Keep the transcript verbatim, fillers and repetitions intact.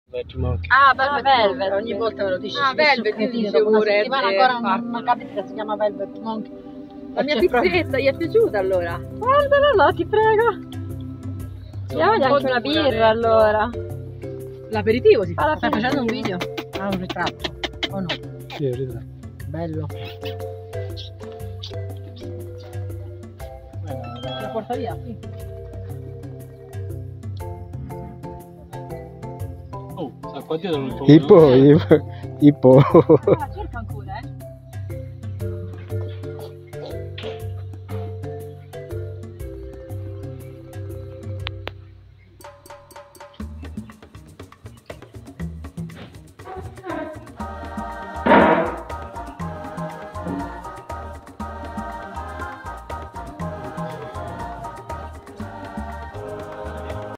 Ah, Velvet, Velvet. Ogni volta ve lo dici. Ah, Velvet, io dicevo una Red. settimana ancora non capite che si chiama Velvet Monk. La mia pizzetta gli è piaciuta allora? Guardala là, ti prego. Diamogli anche una birra allora. L'aperitivo si fa. Stai facendo un video? Ah, un ritratto. O no? Sì, un ritratto. Bello. La porta via? Sì. Oh, sa qua dietro non Ippo, Ippo, Ippo. Ah, cerca ancora, eh.